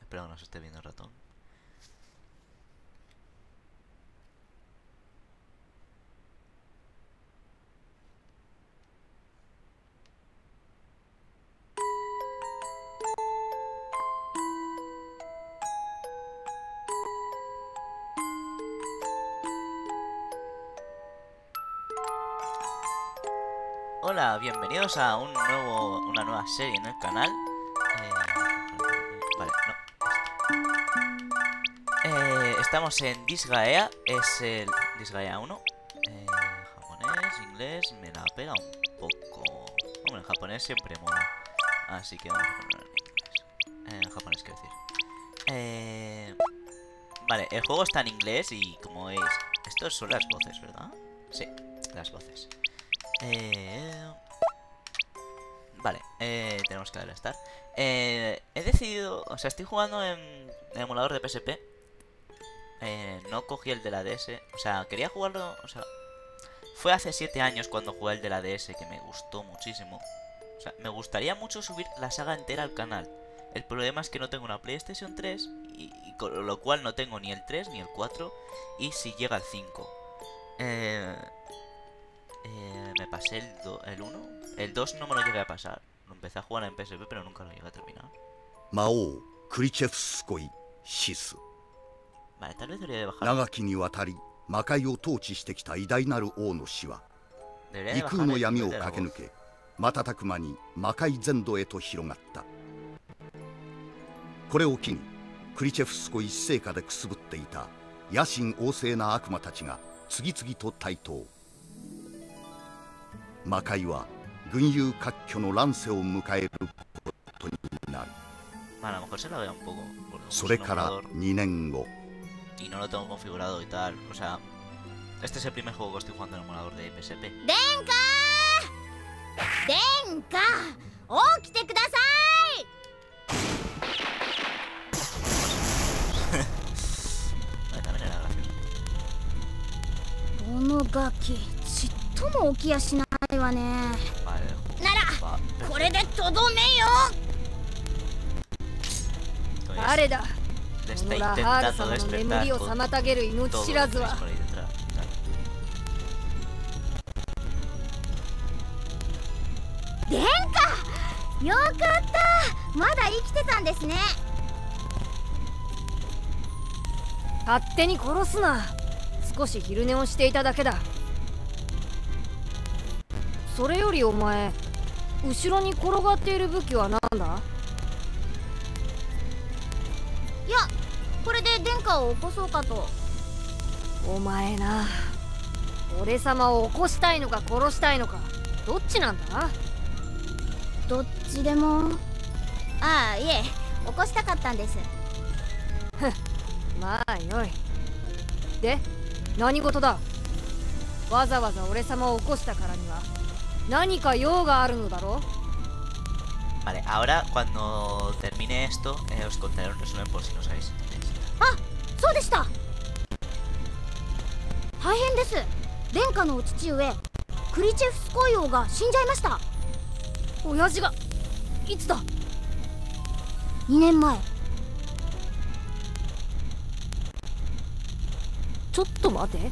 Espero que no se esté viendo el ratón. Hola, bienvenidos a una nueva serie en el canal. Vale, no. Estamos en Disgaea, es el Disgaea 1. Japonés, inglés, me la pela un poco. Hombre, el japonés siempre mola. Así que vamos a ponerlo en inglés. En japonés, quiero decir. Vale, el juego está en inglés y como veis, estos son las voces, ¿verdad? Sí, las voces. Vale, tenemos que darle a estar. He decidido, o sea, estoy jugando en el emulador de PSP. No cogí el de la DS. O sea, quería jugarlo, o sea, fue hace 7 años cuando jugué el de la DS, que me gustó muchísimo. O sea, me gustaría mucho subir la saga entera al canal. El problema es que no tengo una PlayStation 3 y con lo cual no tengo ni el 3 ni el 4. Y si llega al 5. Me pasé el 1. El 2 no me lo llegué a pasar. Lo empecé a jugar en PSP, pero nunca lo llegué a terminar. Mao Khrushchevskoy Shis. Vale, tal vez debería de bajar. 長きにわたり魔界を統治してきた偉大なる王の死は異空の闇を駆け抜け瞬く間に魔界全土へと広がった。これを機にクリチェフスコ一世下でくすぶっていた野心旺盛な悪魔たちが次々と台頭。魔界は群雄割拠の乱世を迎えることになる。それから2年後。 Y no lo tengo configurado y tal. O sea, este es el primer juego que estoy jugando en el emulador de PSP. ¡Denka! ¡Denka! ¡Okite kudasai! このガキ、ちっとも起きやしないわね。なら、これでとどめよ。 誰だ。このラハール様の眠りを妨げる命知らずは。 殿下、よかった。まだ生きてたんですね。 勝手に殺すな。少し昼寝をしていただけだ。それよりお前、後ろに転がっている武器は何だ？ いや、これで殿下を起こそうかと。 お前な、俺様を起こしたいのか殺したいのか、どっちなんだ？ どっちでも。ああ、いえ、起こしたかったんです。 ふん、まあよい。で、何事だ？わざわざ俺様を起こしたからには何か用があるのだろう。 Vale, ahora cuando termine esto, os contaré un resumen por si no sabéis. あ、そうでした。大変です。殿下のお父上、クリチェフスコイ王が死んじゃいました。 親父がいつだ ？2年前。 ちょっと待て。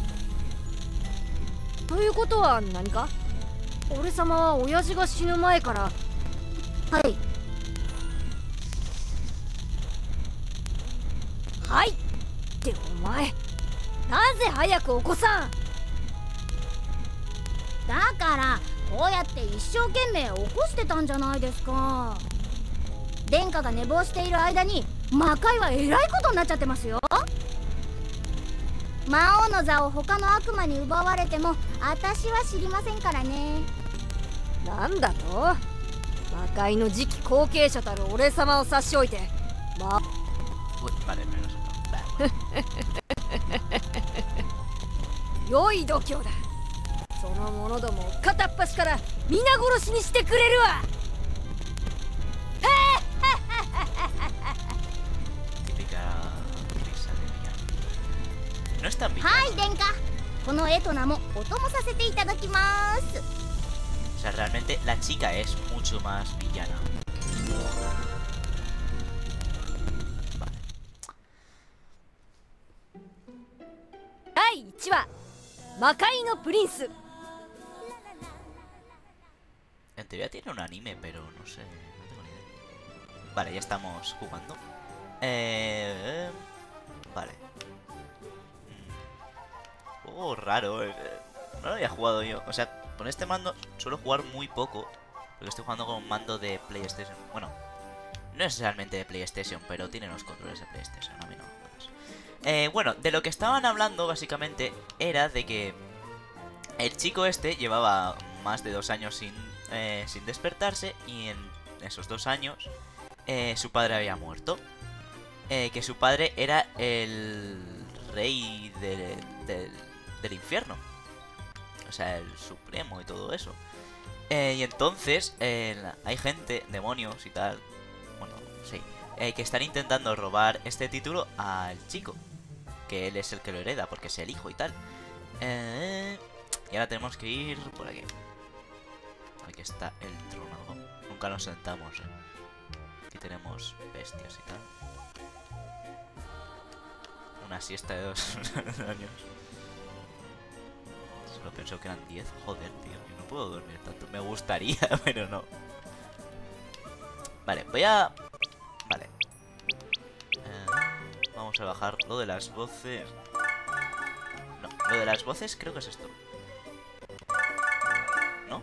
ということは何か？俺様は親父が死ぬ前から。 はい。 はいってお前、なぜ早く起こさん？ だからこうやって一生懸命起こしてたんじゃないですか。殿下が寝坊している間に魔界はえらいことになっちゃってますよ。魔王の座を他の悪魔に奪われても私は知りませんからね。 なんだと？魔界の次期後継者たる俺様を差し置いて良い度胸だ。その者どもを片っ端から皆殺しにしてくれるわ。 はい、殿下。この絵と名もお供させていただきます。 O sea, realmente la chica es mucho más villana. ちは魔界のプリンス。 En teoría tiene un anime, pero no sé, no tengo ni idea. Vale, ya estamos jugando. Vale. Juego raro. No lo había jugado yo. O sea, con este mando suelo jugar muy poco. Porque estoy jugando con un mando de PlayStation. Bueno, no es realmente de PlayStation, pero tiene los controles de PlayStation. A mí no me jodas. Bueno, de lo que estaban hablando básicamente era de que el chico este llevaba más de 2 años sin despertarse. Y en esos 2 años su padre había muerto. Que su padre era el rey del infierno. O sea, el supremo y todo eso. Y entonces hay gente, demonios y tal. Bueno, sí. Que están intentando robar este título al chico. Que él es el que lo hereda, porque es el hijo y tal. Y ahora tenemos que ir por aquí. Aquí está el trono. Nunca nos sentamos, Aquí tenemos bestias y tal. Una siesta de 2 años. Solo pensé que eran 10. Joder, tío. Yo no puedo dormir tanto. Me gustaría, pero no. Vale, voy a... Vale. Vamos a bajar lo de las voces. No, lo de las voces creo que es esto. ¿No?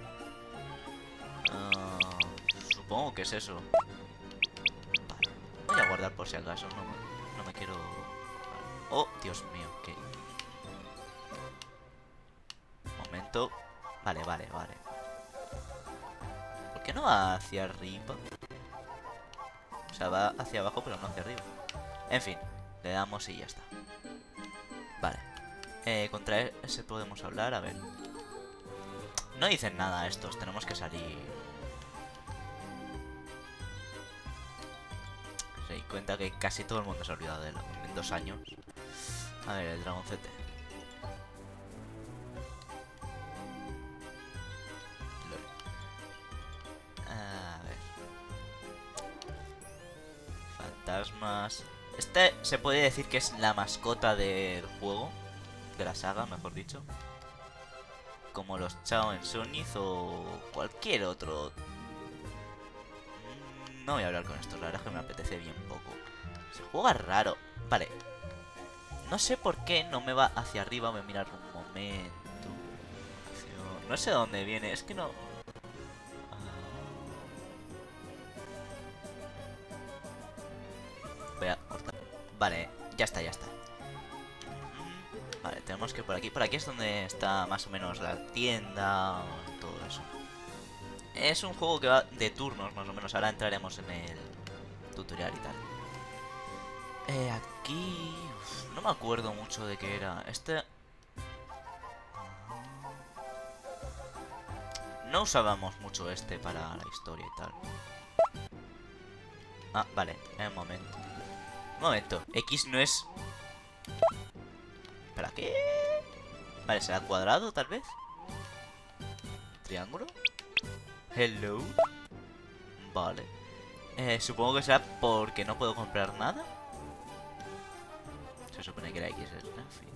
Supongo que es eso. Vale. Voy a guardar por si acaso. No me quiero... Oh, Dios mío, ¿qué? Momento. Vale. ¿Por qué no va hacia arriba? O sea, va hacia abajo, pero no hacia arriba. En fin, le damos y ya está. Vale. Contra ese podemos hablar, a ver. No dicen nada estos, tenemos que salir. Se di cuenta que casi todo el mundo se ha olvidado de él en 2 años. A ver, el dragoncete. A ver. Fantasmas. Este se puede decir que es la mascota del juego. De la saga, mejor dicho. Como los Chao en Sonic o cualquier otro. No voy a hablar con esto, la verdad es que me apetece bien poco. Se juega raro. Vale. No sé por qué no me va hacia arriba. Voy a mirar un momento. No sé dónde viene. Es que no... Voy a cortar. Vale, ya está. Vale, tenemos que ir por aquí. Por aquí es donde está más o menos la tienda. Todo eso. Es un juego que va de turnos, más o menos. Ahora entraremos en el tutorial y tal. Aquí... no me acuerdo mucho de qué era. No usábamos mucho para la historia y tal. Ah, vale. Un momento. X no es... ¿Para qué? Vale, ¿será cuadrado, tal vez? ¿Triángulo? Hello. Vale. Supongo que será porque no puedo comprar nada. Se supone que era X, en fin.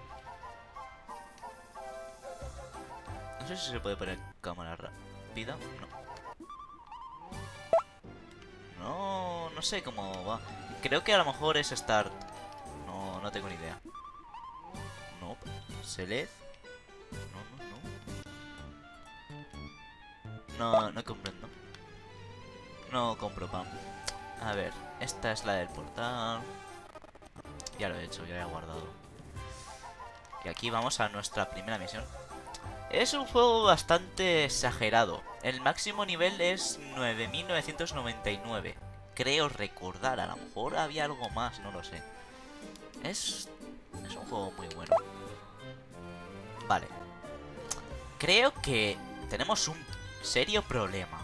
No sé si se puede poner cámara rápida. No sé cómo va. Creo que a lo mejor es Start. No tengo ni idea. No. Select. No comprendo. No compro pan. A ver, esta es la del portal. Ya lo he hecho, ya he guardado. Y aquí vamos a nuestra primera misión. Es un juego bastante exagerado. El máximo nivel es 9999. Creo recordar, a lo mejor había algo más, no lo sé. Es un juego muy bueno. Vale. Creo que tenemos un serio problema.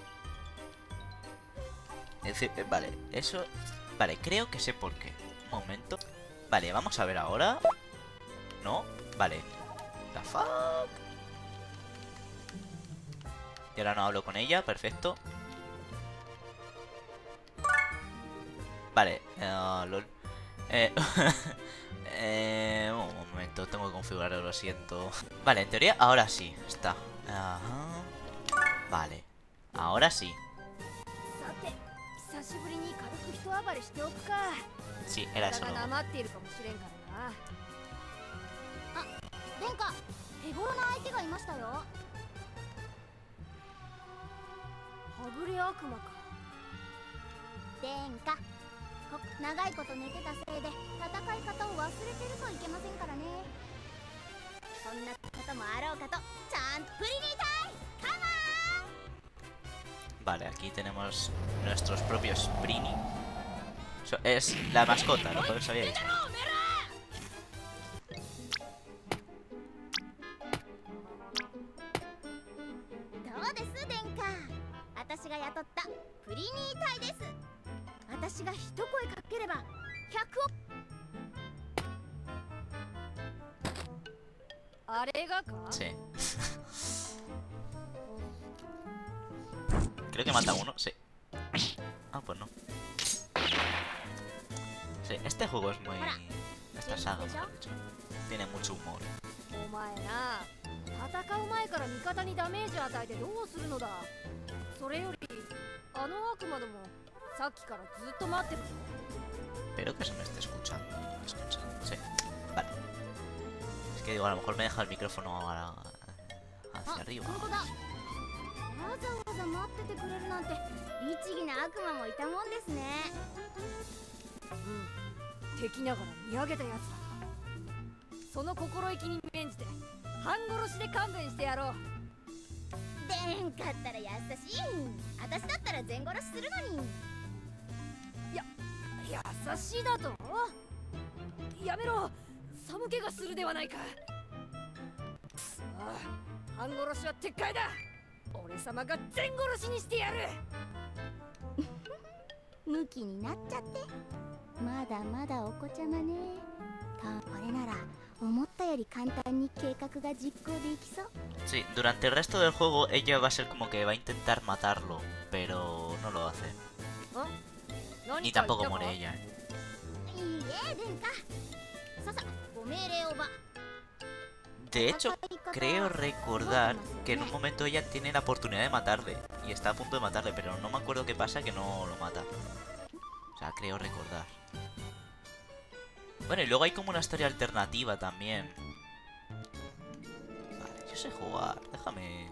Es decir, vale, eso... Vale, creo que sé por qué. Un momento. Vale, vamos a ver ahora. No, vale. The fuck. Y ahora no hablo con ella, perfecto. Vale, lol. Un momento. momento, tengo que configurarlo, lo siento. Vale, en teoría ahora sí, está. Ajá. Vale, ahora sí. Sí, era eso. 殿下、手頃な相手がいましたよ。はぐれ悪魔か。殿下、長いこと寝てたせいで戦い方を忘れてるといけませんからね。そんなこともあろうかと、ちゃんとプリリータイカモン。 Vale, aquí tenemos nuestros propios Brini. Es la mascota, lo que os había dicho. 私が雇ったプリニー隊です。私が一声かければ100億。 あれがか Sí. Creo que mata uno, sí. Ah, pues no. Sí, este juego es muy... Esta saga, mejor dicho. Tiene mucho humor. お前な、戦う前から味方にダメージ与えてどうするのだ。それよりあの悪魔どもさっきからずっと待ってるぞ。 Espero que se me esté escuchando. Escucha. Sí, vale. Es que digo, a lo mejor me deja el micrófono ahora hacia arriba. わざわざ待っててくれるなんて律儀な悪魔もいたもんですね。 うん、敵ながら見上げたやつだ。その心意気に免じて半殺しで勘弁してやろう。 殿下ったら優しい。私だったら全殺しするのに。 優しいだと。やめろ、寒気がするではないか。ああ、半殺しは撤回だ。俺様が全殺しにしてやる。 ムキになっちゃって。まだまだお子ちゃまね。これなら思ったより簡単に計画が実行できそう。 Sí, durante el resto del juego ella va a ser como que va a intentar matarlo, pero no lo hace. Ni tampoco muere ella. いいえ、殿下。ささ、ご命令をば。 De hecho, creo recordar que en un momento ella tiene la oportunidad de matarle. Y está a punto de matarle, pero no me acuerdo qué pasa que no lo mata. O sea, creo recordar. Bueno, y luego hay como una historia alternativa también. Vale, yo sé jugar, déjame.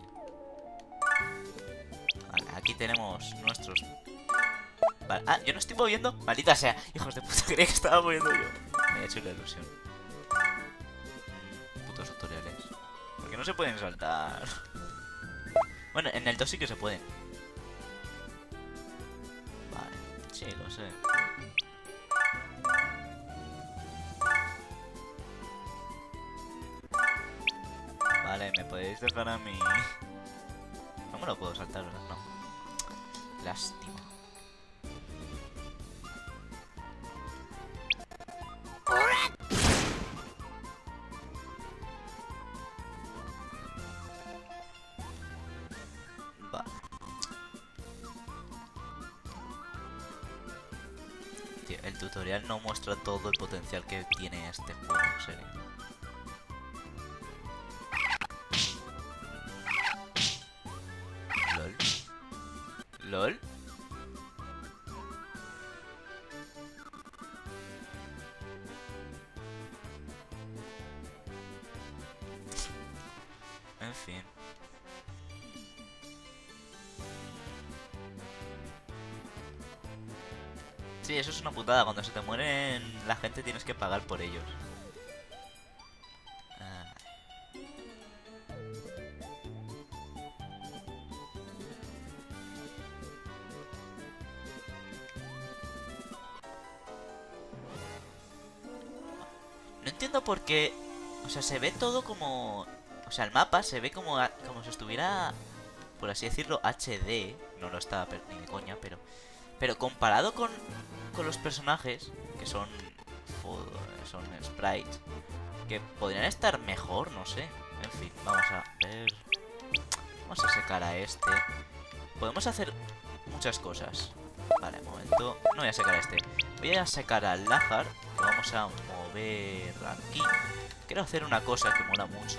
Vale, aquí tenemos nuestros... Vale. Ah, yo no estoy moviendo. Maldita sea, hijos de puta, creía que estaba moviendo yo. Me había hecho la ilusión. Putos tutoriales. Porque no se pueden saltar. Bueno, en el 2 sí que se pueden. Vale, sí, lo sé. Vale, me podéis dejar a mí. No me lo puedo saltar, ¿verdad? No. Lástima. Vale. Tío, el tutorial no muestra todo el potencial que tiene este juego, en serio. LOL. En fin. Sí, eso es una putada. Cuando se te mueren la gente tienes que pagar por ellos. No entiendo por qué. O sea, se ve todo como... O sea, el mapa se ve como si estuviera, por así decirlo, HD. No lo está ni de coña, pero comparado con los personajes, que son sprites, que podrían estar mejor, no sé. En fin, vamos a ver. Vamos a secar a este. Podemos hacer muchas cosas. Vale, un momento. No voy a secar a este. Voy a secar al Lahar, Lo vamos a mover aquí. Quiero hacer una cosa que mola mucho.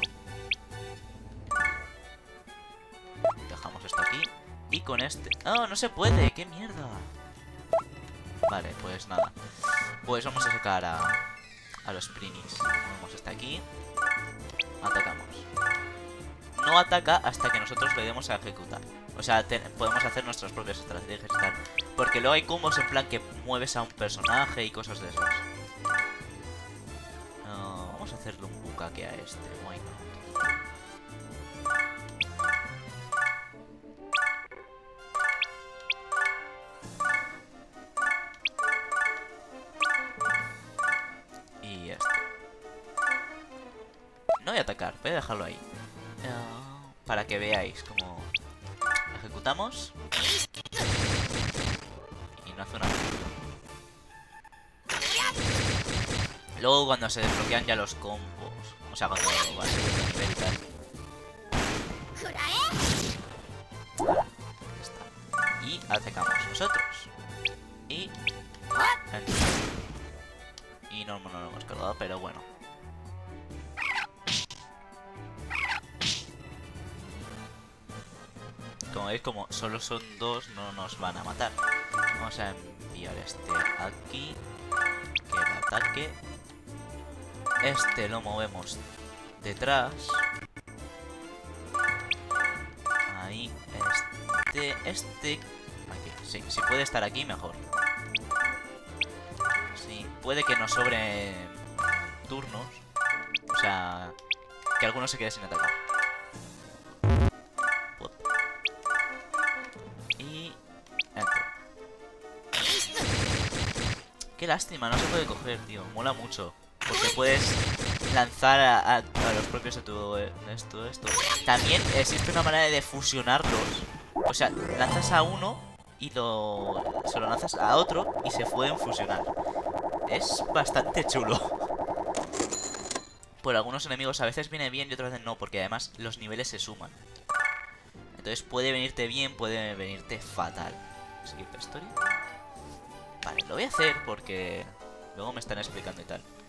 Dejamos esto aquí. Y con este... ¡Oh, no se puede! ¡Qué mierda! Vale, pues nada. Pues vamos a sacar a los Prinis. Movemos este aquí. Atacamos. No ataca hasta que nosotros le demos a ejecutar. O sea, podemos hacer nuestras propias estrategias y tal. Porque luego hay combos en plan que mueves a un personaje y cosas de esas. Vamos a hacerle un bucaque a este. Why not? Y este. No voy a atacar, voy a dejarlo ahí. Para que veáis cómo ejecutamos. Y no hace nada. Luego cuando se desbloquean ya los combos. O sea, cuando va a ser el nivel y tal. Ahí está. Y atacamos nosotros. Y... Y no lo hemos cargado, pero bueno. Como veis, como solo son dos, no nos van a matar. Vamos a enviar este aquí. Que el ataque. Este lo movemos detrás. Ahí. Este. Aquí. Sí, si puede estar aquí, mejor. Sí, puede que nos sobre turnos. O sea, que alguno se quede sin atacar. Y... entro. Qué lástima, no se puede coger, tío. Mola mucho. Porque puedes lanzar a los propios de tu... esto. También existe una manera de fusionarlos. O sea, lanzas a uno y se lo lanzas a otro y se pueden fusionar. Es bastante chulo. Por algunos enemigos a veces viene bien y otras veces no, porque además los niveles se suman. Entonces puede venirte bien, puede venirte fatal. Skip story. Vale, lo voy a hacer porque luego me están explicando y tal.